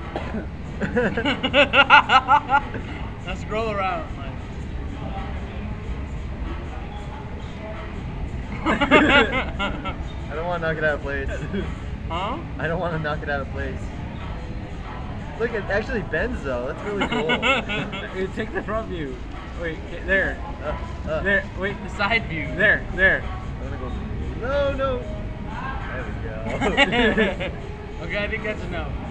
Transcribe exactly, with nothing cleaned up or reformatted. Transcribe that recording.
Now scroll around. Like. I don't want to knock it out of place. Huh? I don't want to knock it out of place. Look, it actually bends though. That's really cool. You take the front view. Wait, there. Uh, uh, There. Wait. The side view. There. There. I'm gonna go. No, no. There we go. Okay, I think that's enough.